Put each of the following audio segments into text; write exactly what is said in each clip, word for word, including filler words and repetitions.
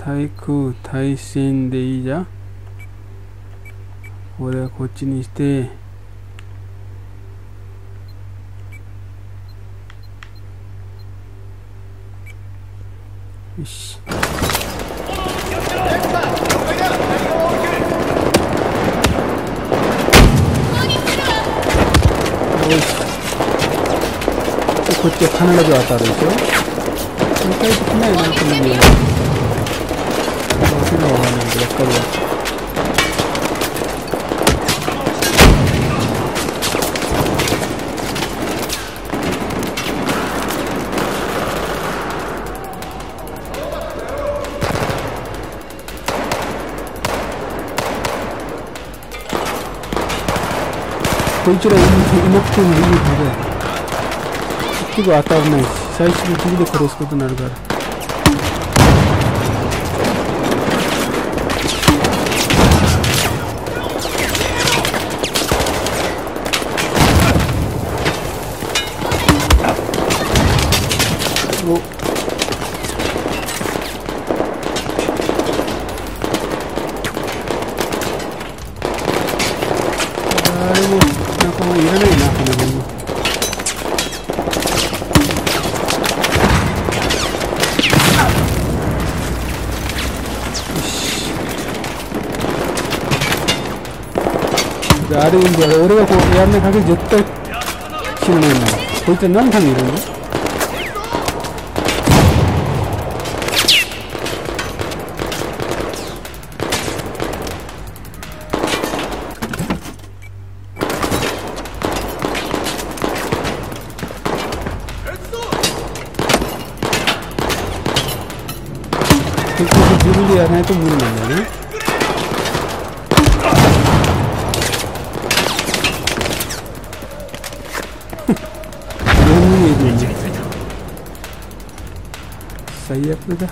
対空対戦でいいじゃん。これはこっちにして、よし。こっちは必ず当たるでしょ。理解できないな、このゲーム。わけがわかんないけど、やっぱりは。こいつらいなくてもいいので。結局当たらないし、最終的で殺すことになるから。お、誰も仲間いらないな、この辺も。ある意味では俺がこうやらない限り絶対死なないんだ。こいつは何のためにいるんだ。結局自分でやらないと無理なんだよね。最悪だ。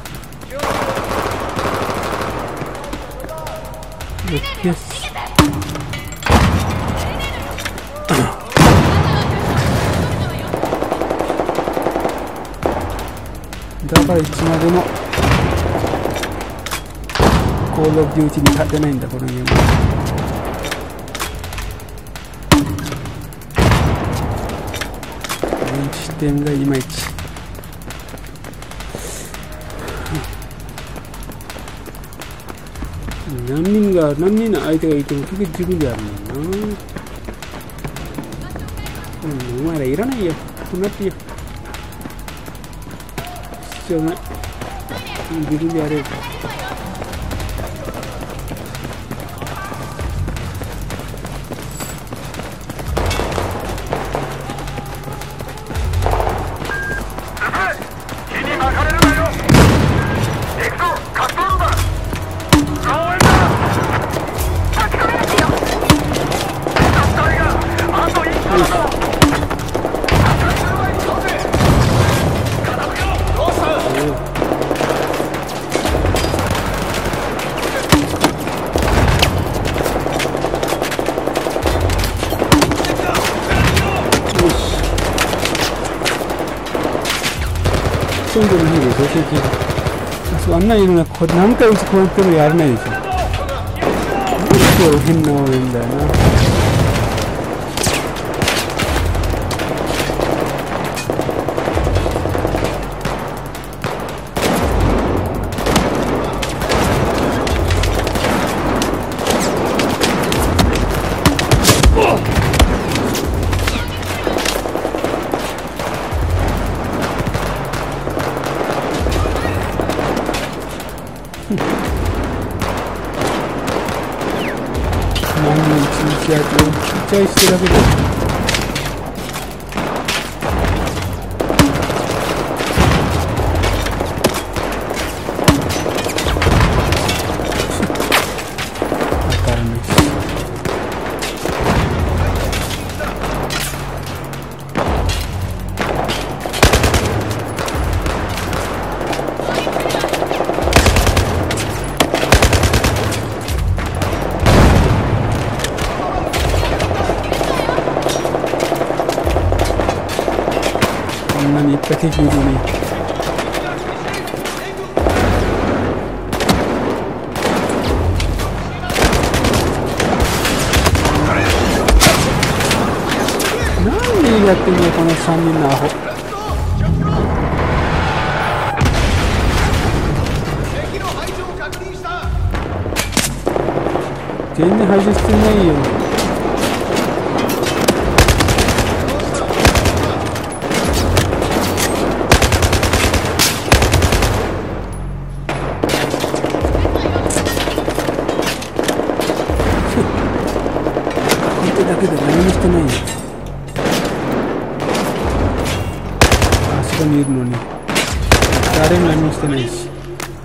よし。だからいつまでもコールオブデューティに勝てないんだ、このゲーム。視点がいまいち。何人が何人の相手がいても結局自分でやるもんな。うん、お前らいらないよ。こうなってよ。必要ない。自分でやれる。ソンドの方でどうしようか。あんなに何回打ち込まれてもやらないでしょ。結構変な応援だよな。何の一日やってちっちゃいしてるだけでわからないし。こんなにいっぱい敵いるのにやってみよう、このさんにんのアホ。全然排除してないよ。これだけで何もしてないよ。あそこにいるのに誰も何もしてないし。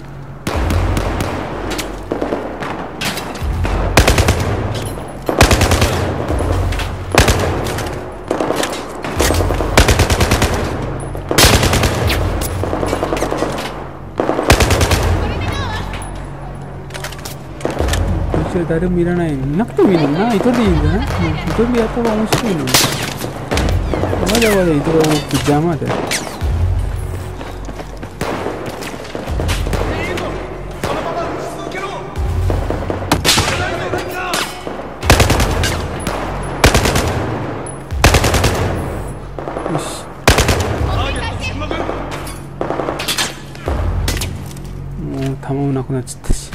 誰もいらないのになくてもいいのにな。糸でいいんじゃない？糸でやった方が面白いのに。わざわざ糸が多く邪魔だよ。よし。もう弾もなくなっちゃったし。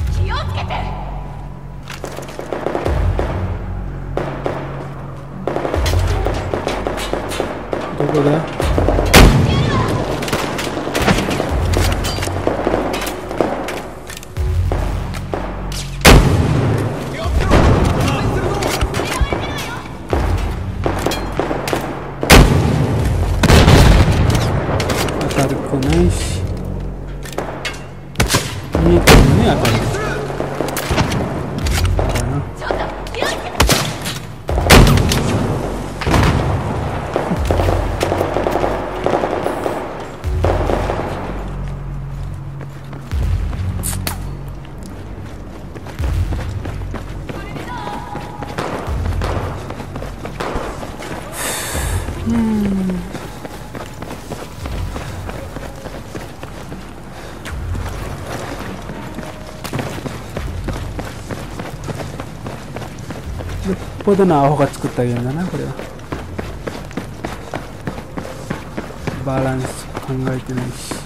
どこだ？当たる子ないし、見えてるね、当たる。よっぽどのアホが作ったゲームだな、これは。バランス考えてないし。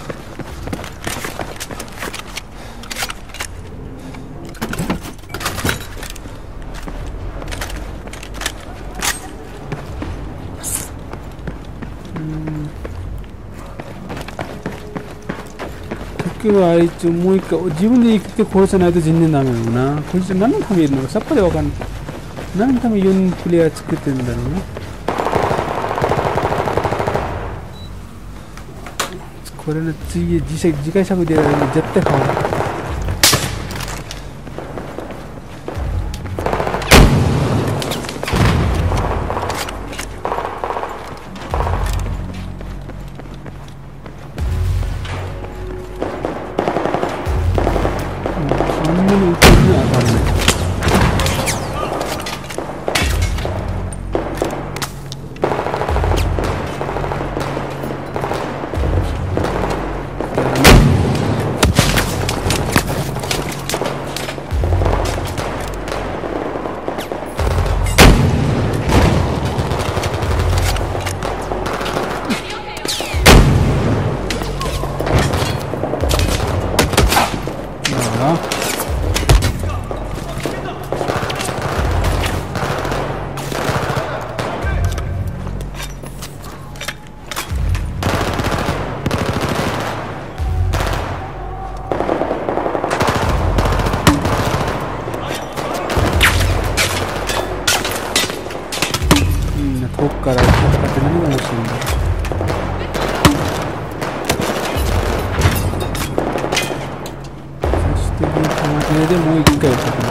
結局あいつもう一回自分で生きて殺さないと全然ダメだもんな。こいつ何のためにいるのかさっぱりわかんない。何のためによにんプレイヤー作ってるんだろうな。これの次次次回作でやるの絶対買わない。あんなに打てるには当たらない。遠くから戦って何が面白いんだ。そしてビートマジでもう一回打つ。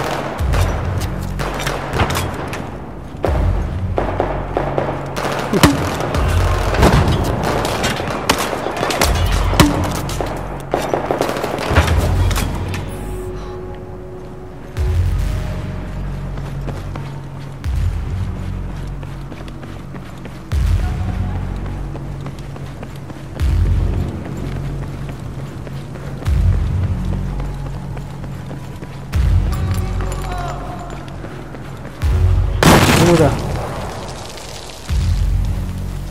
どうだ。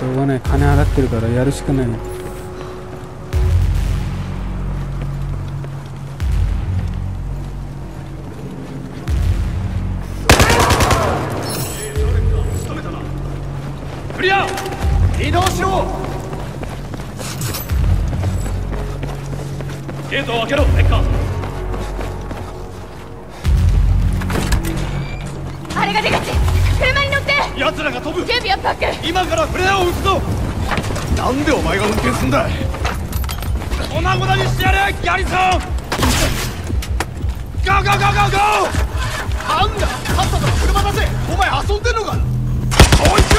ょうがない。金払ってるからやるしかない。 クリア。移動しろ。ゲートを開けろ、レッカー。 あれが出口。車に乗って。 奴らが飛ぶ。 準備はパック。 今からフレアを撃つぞ。なんでお前が運転すんだ。粉々にしてやれ、ギャリソン。ゴーゴーゴーゴーゴー。なんだ、さっさと車出せ。お前遊んでんのか。おい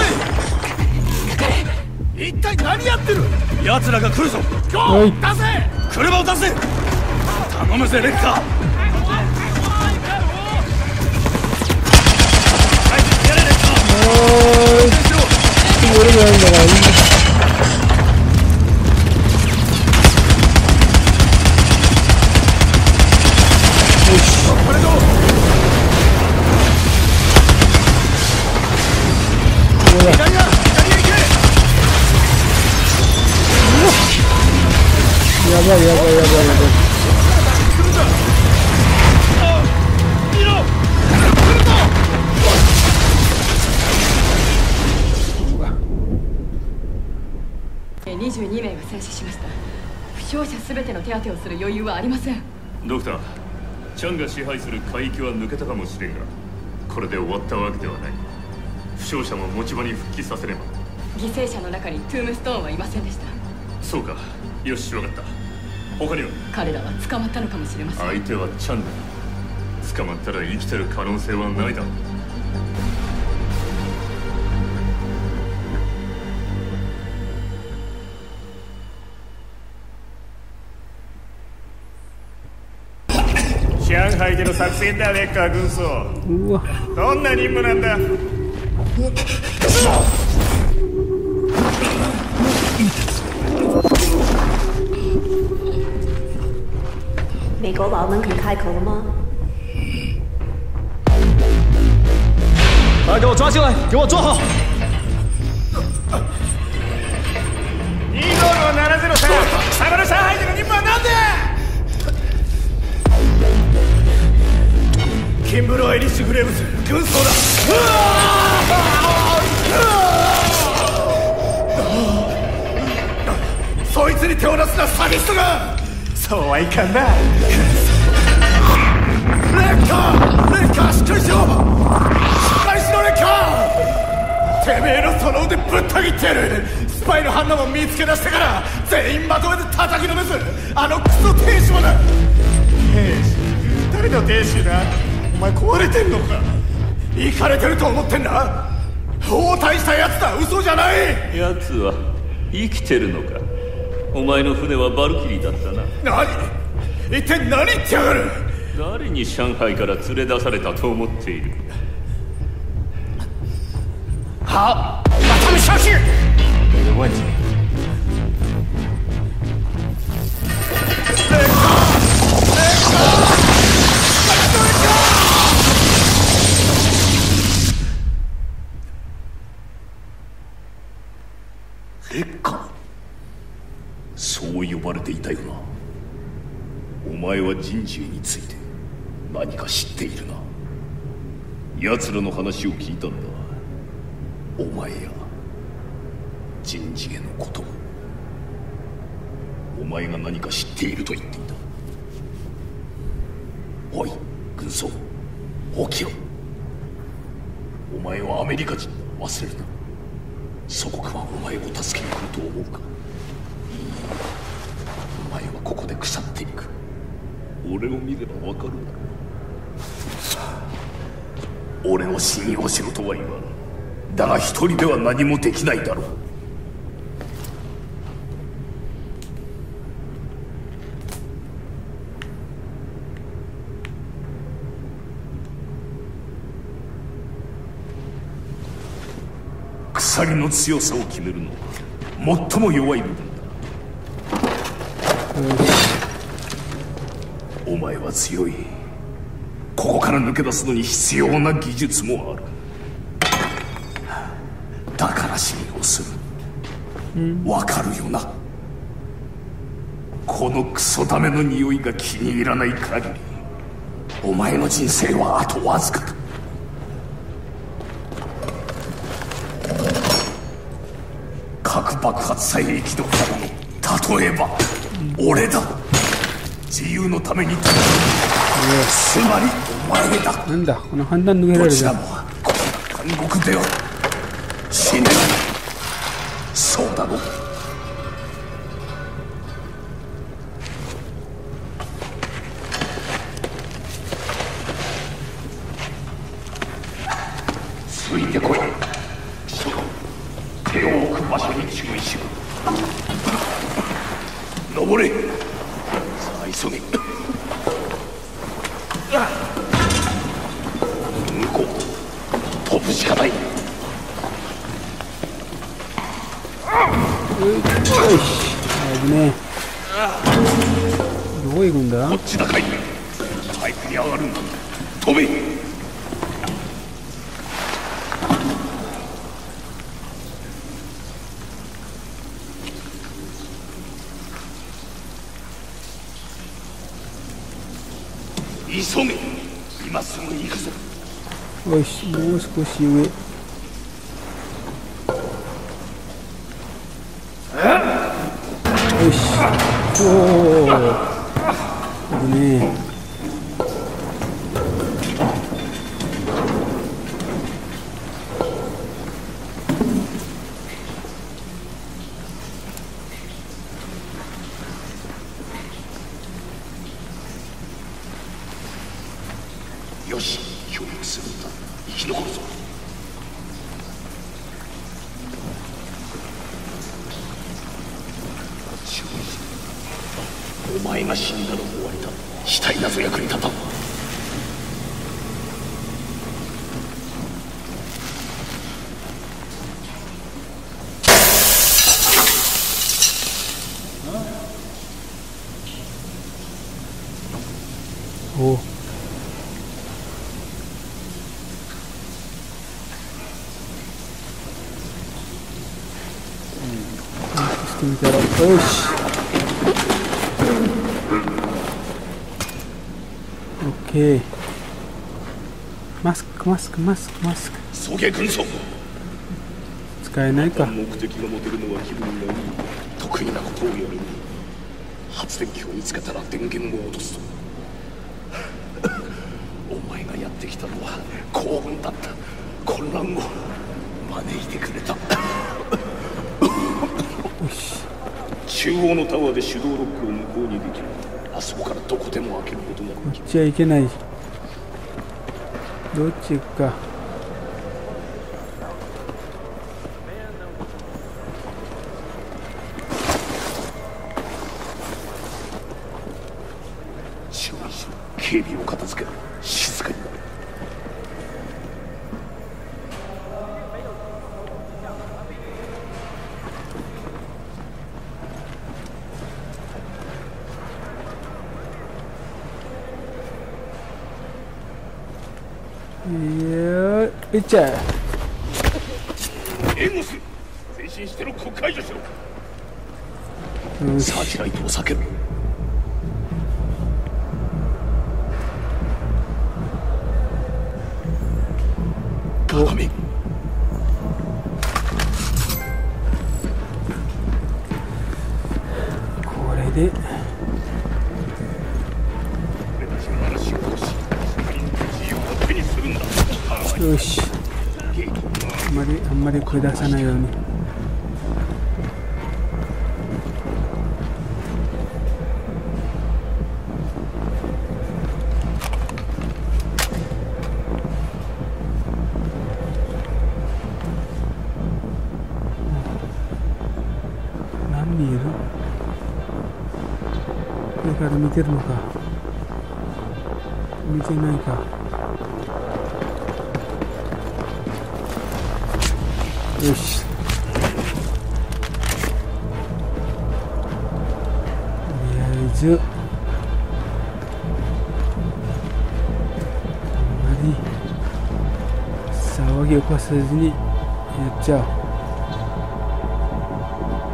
くい。一体何やってる。奴らが来るぞ。ゴー、出せ。車を出せ。頼むぜ、レッカー。 俺がやるんだからいいんだ。よし。 これどう。左が、左へ行け。 やばいやばいやばいやばい。 にじゅうにめいが戦死しました。負傷者すべての手当てをする余裕はありません。 ドクター、チャンが支配する海域は抜けたかもしれんが、これで終わったわけではない。負傷者も持ち場に復帰させれば。 犠牲者の中にトゥームストーンはいませんでした。 そうか、よし、分かった。他には。 彼らは捕まったのかもしれません。 相手はチャンだ。捕まったら生きてる可能性はないだろう。 上海での作戦だ、レッカー軍曹。 うわ、 どんな任務なんだ。 美国保门可以开口了吗？ 把他给我抓进来，给我坐好。にゴールはななゼロさん。下がる上海での任務は何で。キンブロー・エリッシュ・グレーブズ軍曹だ。そいつに手を出すな、サディストが。そうはいかんな。レッカー、レッカー、しっかりしろ。しっかりしろ、レッカー。てめえのその腕ぶった切ってやる。スパイの反応を見つけ出してから全員まとめて叩きのめす。あのクソ兵士もだ。兵士、誰の兵士だ。お前壊れてんのか。イカれてると思ってんだ。包帯したやつだ、嘘じゃない。 奴は生きてるのか。お前の船はバルキリーだったな。 何、一体何言ってやがる。 誰に上海から連れ出されたと思っている。 好，把他们消失。没有问题。レッカー、レッカー、 レッカー、そう呼ばれていたよな。お前は人事について何か知っているな。奴らの話を聞いたんだ。お前や人事へのことも。お前が何か知っていると言っていた。おい軍曹、起きろ。お前はアメリカ人だ、忘れるな。祖国はお前を助けに来ると思うか。お前はここで腐っていく。俺を見ればわかるだろう。俺を信用しろとは言わん。だが一人では何もできないだろう。鎖の強さを決めるのは最も弱い部分だ。お前は強い。ここから抜け出すのに必要な技術もある。だから信用する。 わかるよな。このクソダメの匂いが気に入らない限りお前の人生はあとわずかだ。核爆発さえ生き残ったの例えば、うん、俺だ。自由のために戦う、つまりお前だ。 なんだこの判断抜けられる。 どちらもこの監獄では死ねない。そうだろう。ついてこい。そう手を置く場所に注意しろ。登れ。さあ急げ。向こう飛ぶしかない。 よし危ねえ。どこ行くんだ。 こっちだかい。バイクに上がるんだ。飛べ。急げ。今すぐ行くぞ。 よしもう少し上。よしおお危ねえ。 よし協力するんだ。生き残るぞ。お前が死んだら終わりだ。死体なぞ役に立たん。 おしてみたら、よしオッケー。マスクマスクマスクマスク。 そげ軍曹。 使えないか。 目的が持てるのは気分がいい。得意なことをやる。発電機を見つけたら電源を落とすぞ。お前がやってきたのは幸運だった。混乱を招いてくれた。中央のタワーで手動ロックを無効にできる。あそこからどこでも開けることができる。 こっちはいけない。どっち行くか。 注意しろ。警備を片付けろ。静かになれ。 いやいっちゃ援護する。前進してロックを解除しろ。 よしサーチライトを避けろ。鏡。 これでよし。あんまりあんまり声出さないように。何人いる？上から見てるのか見てないか。よし。とりあえずあんまり騒ぎを起こさずにやっちゃおう。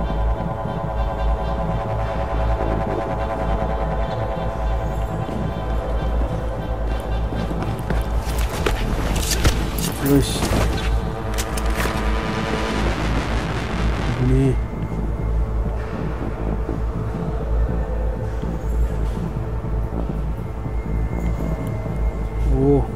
よし。危ねえ。おお。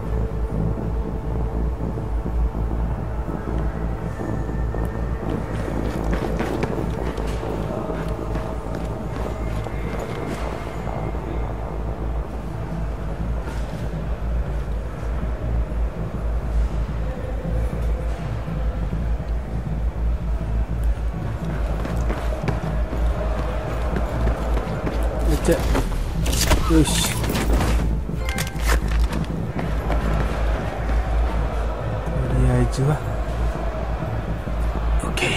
よし。とりあえずは OK。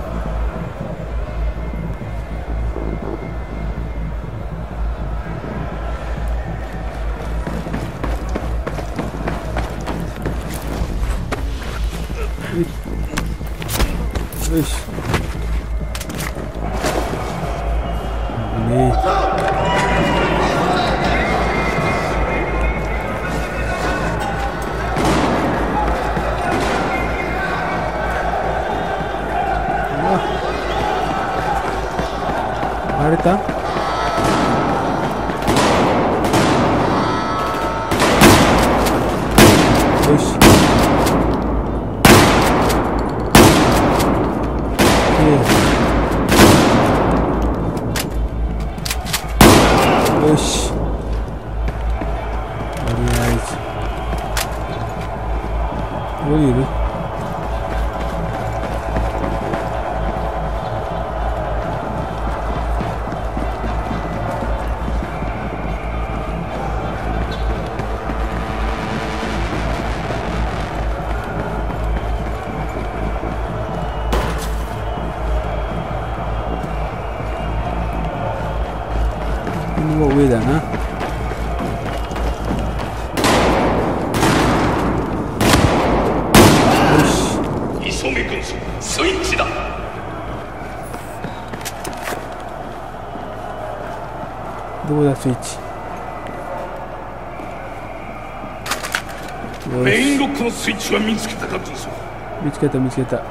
よし。ねえ。割れた？よし。よし。とりあえず降りる？上だな。よし。 急げ軍曹、スイッチだ。 どこだスイッチ。 メインロックのスイッチは見つけたか軍曹。 見つけた見つけた。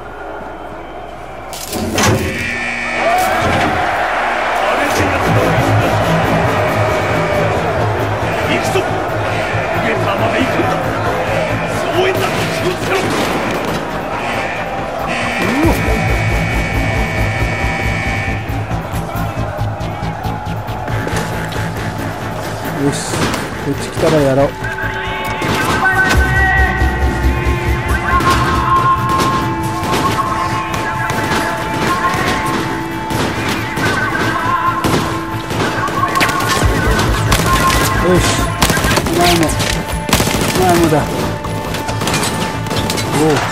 よし、こっち来たらやろう。よし、前も前もだ。おお、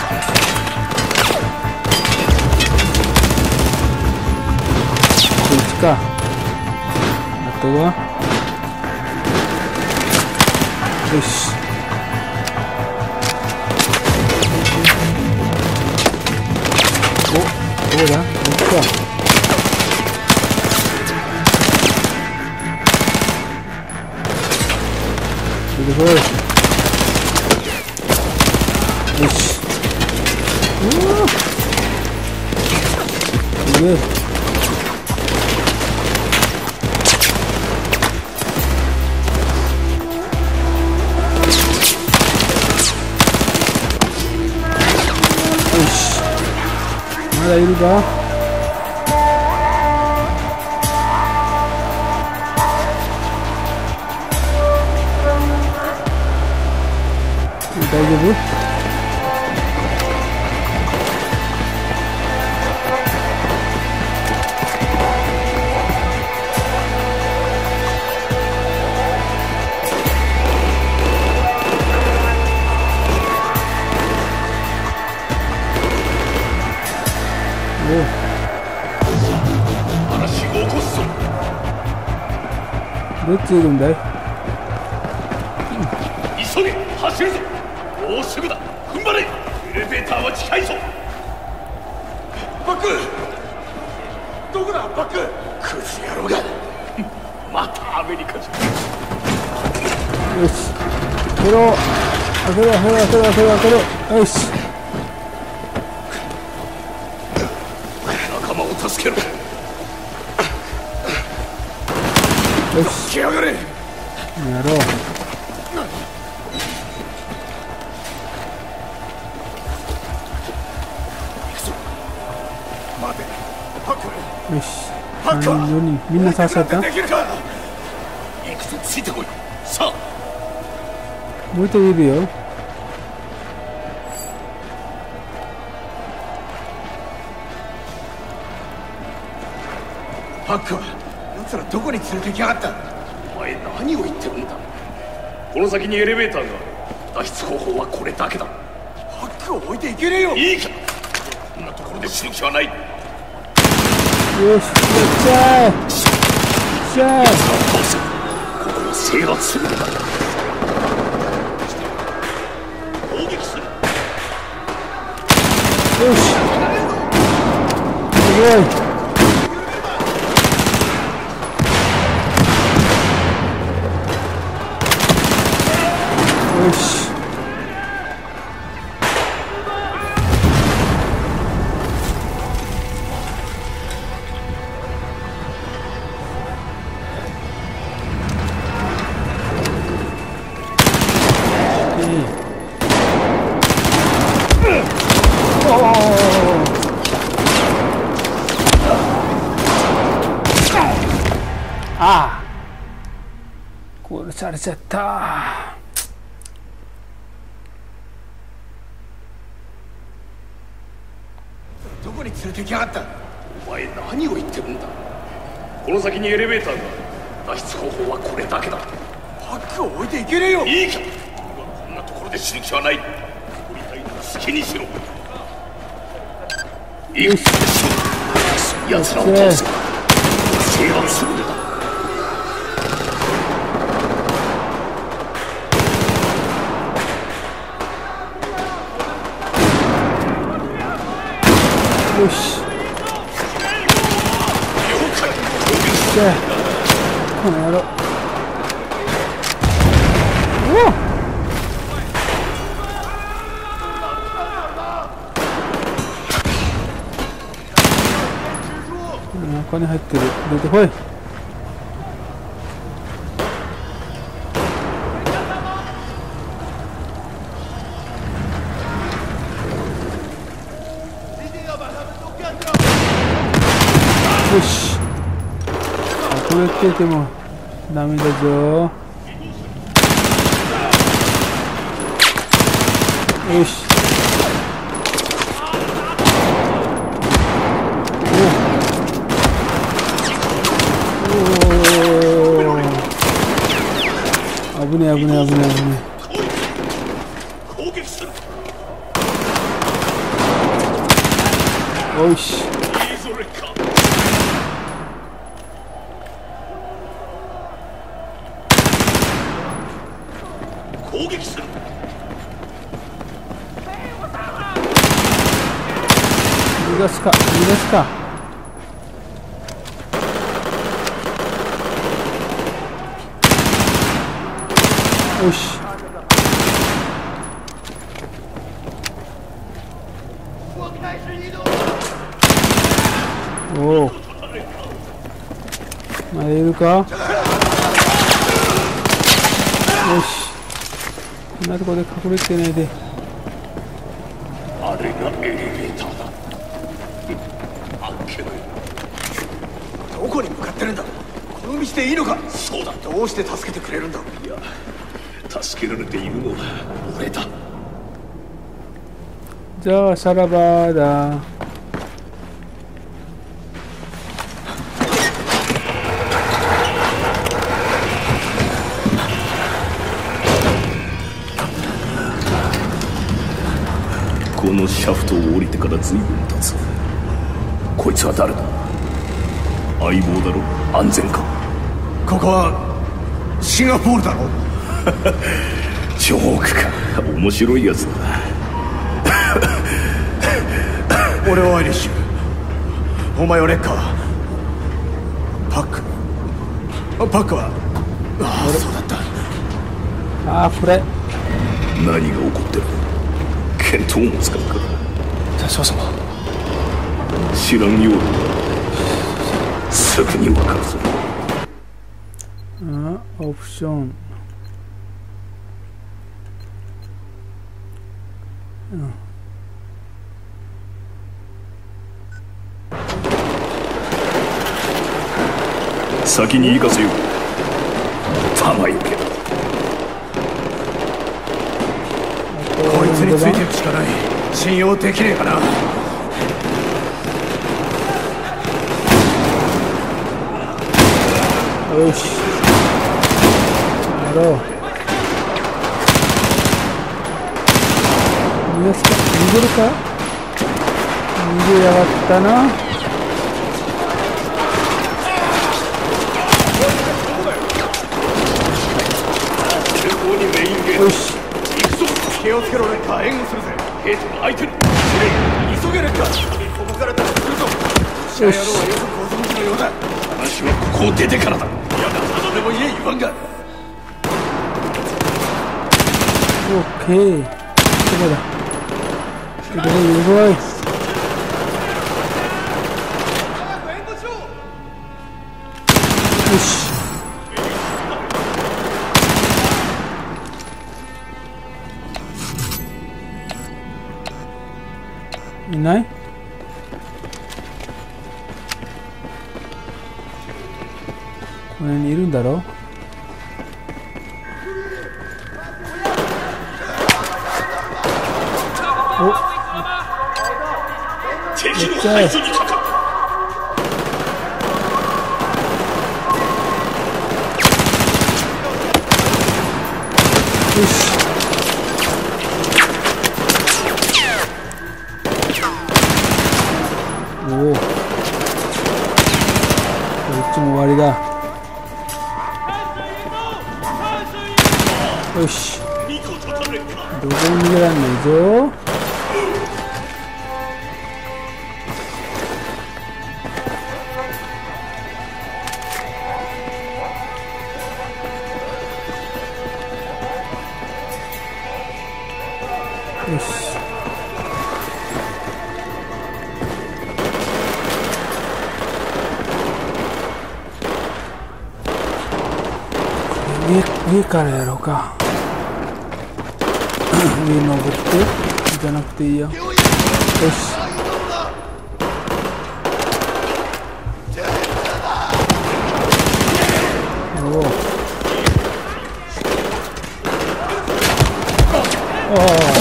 こっちか。あとはよし。お、どうだ？こっちか。出てこい。よし。うわ。すげえ。まだいるか？大丈夫？ 嵐を起こすぞ。 どっちいるんだい？ 急げ、走るぞ。もうすぐだ。踏ん張れ。エレベーターは近いぞ。 バック、どこだバック。 クズ野郎が。またアメリカ人。 よし、出ろ。 開けろ開けろ開けろ開けろ開けろ。よし。 仲間を助けろ。 よし。 来やがれ。 やろう。 待て。ハック。 よし。さんにんよにんみんな刺さった。 できるか。 行くぞ、ついてこい。さあ。 もう一人いるよ。 ハックは奴らどこに連れてきやがった。 お前何を言ってるんだ。この先にエレベーターがある。脱出方法はこれだけだ。 ハックを置いていけねえよ。 いいか、こんなところで死ぬ気はない。 よし、やっちゃえ。じゃあ倒せ。ここを制圧するのだ。攻撃する。 よし。すごい。よし。ああ、殺されちゃった。 どこに連れてきやがった。 お前何を言ってるんだ。この先にエレベーターがある。脱出方法はこれだけだ。 ハックを置いていけねえよ。 いいか、こんなところで死ぬ気はない。降りたいなら好きにしろ。いくぞ、奴らを倒せ。制圧するのだ。 よし。じゃあこの野郎。おお。中に入ってる。出てこい。よし。隠れててもダメだぞ。よし。おお。危ねえ危ねえ危ねえ危ね攻撃する。 え。よし。 攻撃する。 逃がすか逃がすか。よし。おお、まだいるか。よし、こんなところで隠れてないで。 あれがエレベーターだ。開けろよ。 どこに向かってるんだ。この道でいいのか。 そうだ。 どうして助けてくれるんだ。 いや、助けられているのは俺だ。 じゃあさらばだ。 このシャフトを降りてから随分経つ。こいつは誰だ。相棒だろ。安全か。 ここはシンガポールだろ。 ジョークか。面白いやつだ。 俺はアイリッシュ、お前はレッカー。パックパックは。ああ、そうだった。 ああ、これ何が起こってる？見当もつかんか。 大将様、 知らんようだ。すぐにわかるぞ。 あ、オプション。 先に行かせよう。玉よけ。 こいつについてるしかない。信用できねえかな。 よし、やろう。逃がすか、逃げるか。逃げやがったな。よし、 行くぞ。気をつけろ。レッカー援護するぜ。兵士が相手に急げ。レッカー、ここから脱出するぞ。シャ野郎はよくご存知のようだ。 話はここを出てからだ。 いやだ、ただでも言え言わんが。 オッケー。どこだ。すごいすごい。よし、いない？これにいるんだろ？お、 敵の排除にかかる。 よし、おお、こっちも終わりだ。よし、どこに逃げらんないぞ。よし、上、上からやろうか。上登ってじゃなくていいよ。よし、おお、おお、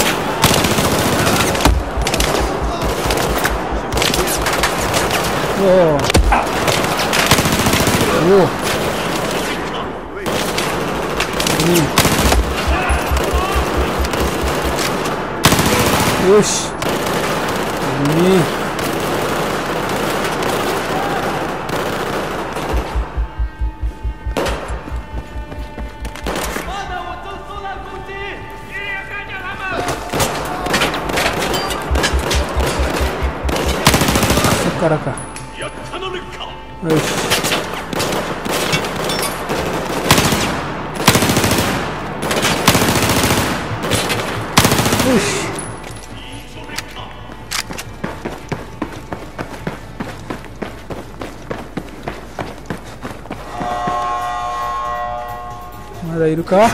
おお、おお、よし、に、そっからか。よし、よし、まだいるか。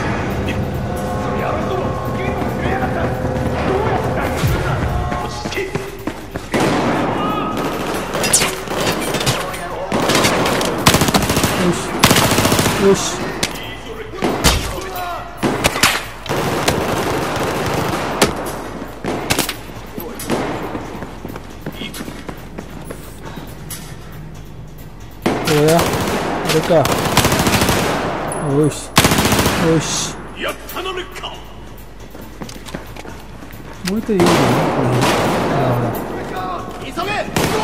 よし、よし、これだ、あれか。よし、よし、 やったなレッカー。 もう一人いるのね、これ。 急げ。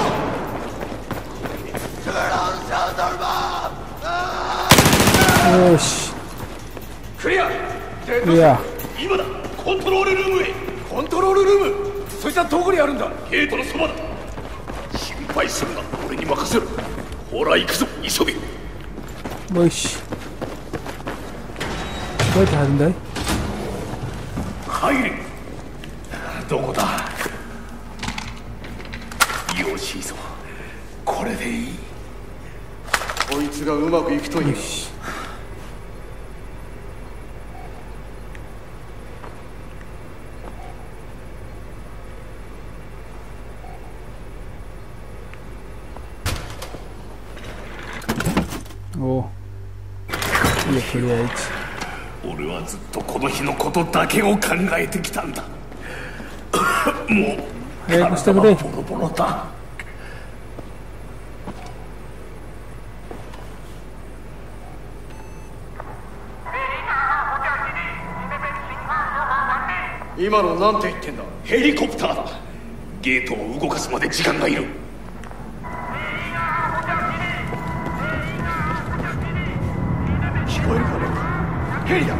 よし、 クリア。 クリア。 今だ。コントロールルームへ。 コントロールルーム。そいつはどこにあるんだ。 ゲートのそばだ。心配するな、俺に任せろ。ほら行くぞ、急げ。 よし、どうやって入るんだい。 入れ。どこだ。よしいいぞ。これでいい。 こいつがうまくいくといい。 おお、いいよクリアいち。 俺はずっとこの日のことだけを考えてきたんだ。もう早くしてくれ。 ボロボロだ。 今のなんて言ってんだ。 ヘリコプターだ。ゲートを動かすまで時間がいる。 聞こえるかね。ヘリだ。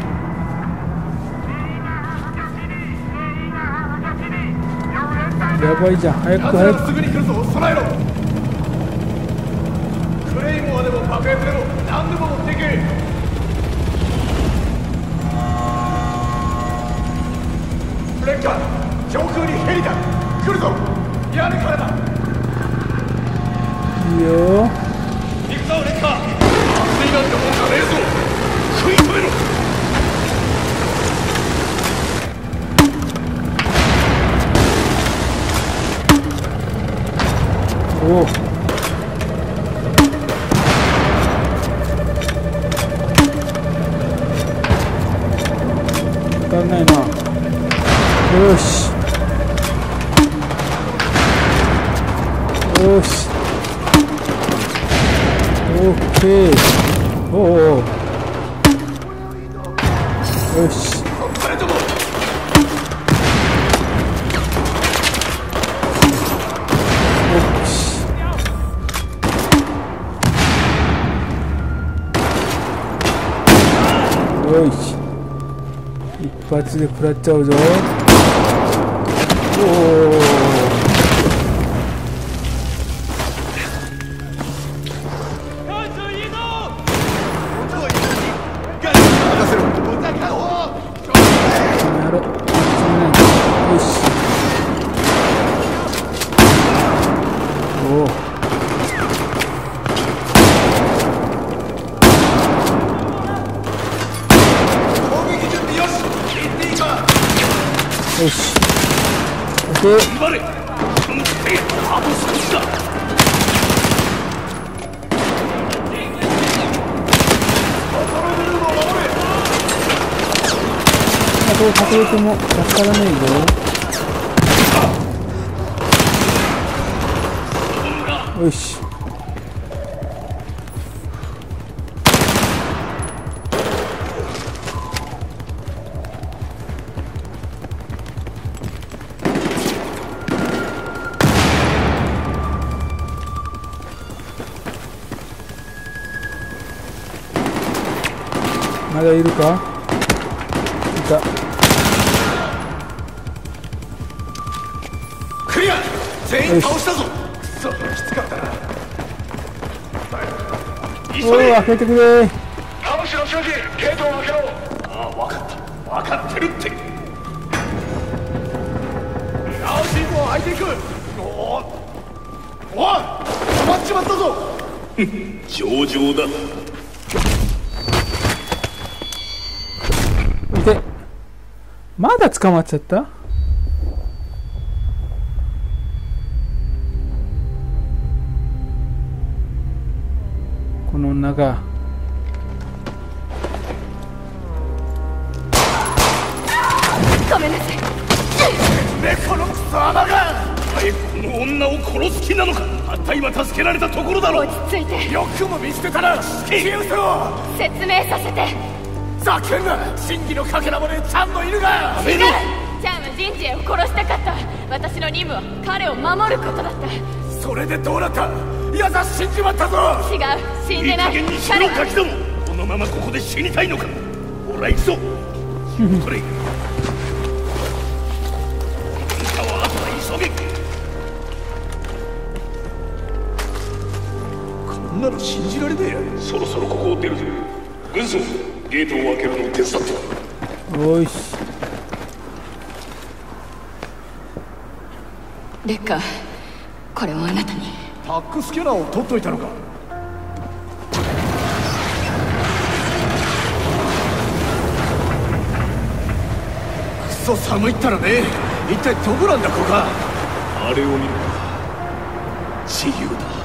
やばいじゃん、早く奴早く。 らすぐに来るぞ。備えろ。クレイモアでも爆薬でも何でも持っていけ。フレッカー、上空にヘリだ。来るぞ。屋根からだ。 いいよ。 行くぞレッカー。熱いなんてもんじゃねえぞ。 食い止めろ。 おお、当たんないな。よしよし、オッケー。おお、よし。 誰とも。 よし、一発で食らっちゃうぞ。おお、やろ。よし。おお、よし。オッケー。 頑張れ。あと少しだ。 あと隠れても助からないぞ。よし。まだいるか。いた。 クリア。全員倒したぞ。それきつかったな。 おお、開けてくれ。 倒しろ所持。ゲートを開けろ。 ああ、分かった分かってるって。 直しんぼ開いていく。おお、おい、止まっちまったぞ。 上々だ。 で、まだ捕まっちゃった。この女が。 ごめんなさい。 猫のクソ穴が。 お前この女を殺す気なのか。たった今助けられたところだろ。 落ち着いて。 よくも見捨てたな。消え失せろ。 説明させて。 ざけんな。真偽のかけらもねちゃんの犬が。 違う。チャーム・ジンジエを殺したかった。私の任務は彼を守ることだった。 それでどうなった。やだ、死んじまったぞ。 違う、死んいいでない。 加減にしろ彼はガキども。このままここで死にたいのか。ほら行くぞ。これあとは急げ。 こんなの信じられねえ。 そろそろここを出るぞ。軍曹、ゲートを開けるのを手伝って。 よし。 レッカー、これをあなたに。 タックスキャナーを取っといたのか。くそ寒いったらね。一体どこなんだここは。 あれを見れば自由だ。